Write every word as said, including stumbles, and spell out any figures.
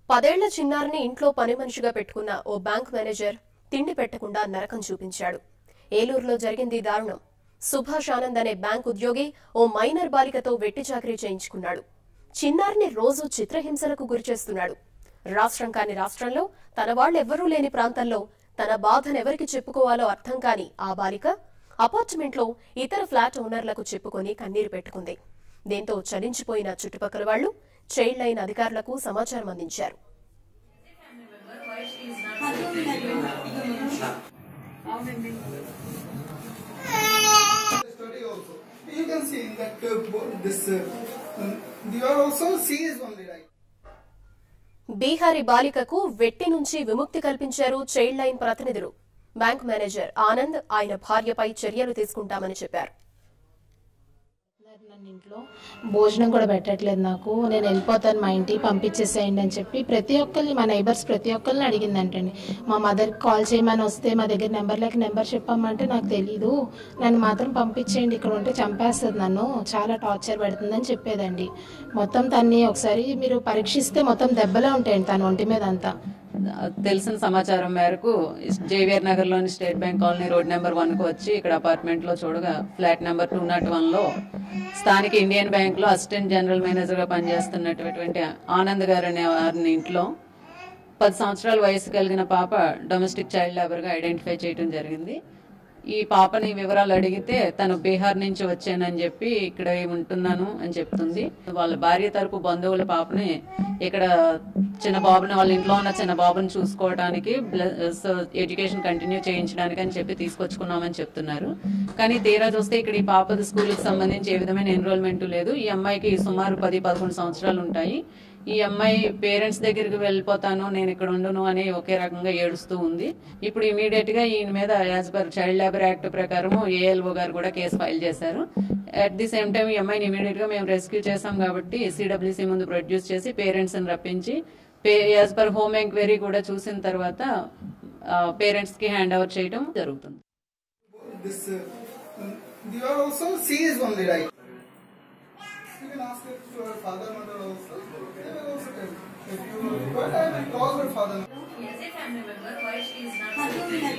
పదేళ్ల చిన్నారిని ఇంట్లో పని మనిషిగా పెట్టుకున్న ఓ బ్యాంక్ మేనేజర్ తిండి పెట్టకుండా నరకం చూపించాడు. ఏలూరులో జరిగింది దారుణం. సుభాష్ ఆనంద్ అనే బ్యాంక్ ఉద్యోగి ఓ మైనర్ బాలికతో వెట్టి చాకరీ చేయించుకున్నాడు. చిన్నారిని రోజు చిత్రహింసలకు గురిచేస్తున్నాడు. రాష్ట్రం కాని రాష్ట్రంలో తన వాళ్ళెవ్వరూ లేని ప్రాంతంలో తన బాధనెవరికి చెప్పుకోవాలో అర్థం కాని ఆ బాలిక అపార్ట్మెంట్లో ఇతర ఫ్లాట్ ఓనర్లకు చెప్పుకొని కన్నీరు పెట్టుకుంది. దీంతో చలించిపోయిన చుట్టుపక్కల వాళ్లు చైల్డ్ లైన్ అధికారులకు సమాచారం అందించారు. బీహారీ బాలికకు వెట్టి నుంచి విముక్తి కల్పించారు చైల్డ్ లైన్ ప్రతినిధులు. బ్యాంక్ మేనేజర్ ఆనంద్ ఆయన భార్యపై చర్యలు తీసుకుంటామని చెప్పారు. నన్ను ఇంట్లో భోజనం కూడా పెట్టట్లేదు, నాకు నేను వెళ్ళిపోతాను, మా ఇంటికి పంపించేసేయండి అని చెప్పి ప్రతి ఒక్కరిని, మా నైబర్స్ ప్రతి ఒక్కరిని అడిగిందంటండి. మా మదర్కి కాల్ చేయమని వస్తే మా దగ్గర నెంబర్లకి నెంబర్ చెప్పామంటే నాకు తెలీదు, నన్ను మాత్రం పంపించేయండి, ఇక్కడ ఉంటే చంపేస్తుంది, నన్ను చాలా టార్చర్ పెడుతుందని చెప్పేదండి. మొత్తం తన్ని ఒకసారి మీరు పరీక్షిస్తే మొత్తం దెబ్బలే ఉంటాయండి తన ఒంటి మీద అంతా. తెలిసిన సమాచారం మేరకు జేవిఆర్ నగర్ లోని state bank colony road number one కు వచ్చి ఇక్కడ అపార్ట్మెంట్ లో చూడగా flat number two nought one లో స్థానిక ఇండియన్ బ్యాంక్ లో అసిస్టెంట్ జనరల్ మేనేజర్ గా పనిచేస్తున్నటువంటి ఆనంద్ గారు అనే వారిని ఇంట్లో పది సంవత్సరాల వయసు కలిగిన పాప డొమెస్టిక్ చైల్డ్ లేబర్ గా ఐడెంటిఫై చేయడం జరిగింది. ఈ పాపని వివరాలు అడిగితే తను బీహార్ నుంచి వచ్చానని చెప్పి ఇక్కడ ఉంటున్నాను అని చెప్తుంది. వాళ్ళ భార్య తరపు బంధువుల పాపని ఇక్కడ చిన్న బాబుని, వాళ్ళ ఇంట్లో ఉన్న చిన్న బాబుని చూసుకోవడానికి, ఎడ్యుకేషన్ కంటిన్యూ చేయించడానికి అని చెప్పి తీసుకొచ్చుకున్నామని చెప్తున్నారు. కానీ తీరా చూస్తే ఇక్కడ ఈ పాపది స్కూల్కి సంబంధించి ఏ విధమైన ఎన్రోల్మెంట్ లేదు. ఈ అమ్మాయికి సుమారు పది పదకొండు సంవత్సరాలు ఉంటాయి. ఈ అమ్మాయి పేరెంట్స్ దగ్గరికి వెళ్ళిపోతాను, నేను ఇక్కడ ఉండను అని ఒకే రకంగా ఏడుస్తూ ఉంది. ఇప్పుడు ఇమీడియట్ గా ఈయన మీద as per child labour act ప్రకారం ఏఎల్ఓ గారు కూడా కేసు ఫైల్ చేశారు. అట్ ది సేమ్ టైం ఈ అమ్మాయిని ఇమీడియట్ గా మేము రెస్క్యూ చేసాం కాబట్టి సిడబ్ల్యూసీ ముందు ప్రొడ్యూస్ చేసి పేరెంట్స్ ని రప్పించి యాజ్ పర్ హోమ్ ఎంక్వైరీ కూడా చూసిన తర్వాత పేరెంట్స్ కి హ్యాండ్ ఓవర్ చేయడం జరుగుతుంది. You can ask it to her father, mother also. They will also tell. If you require, I will call her father. Yes, a family member. Why she is not?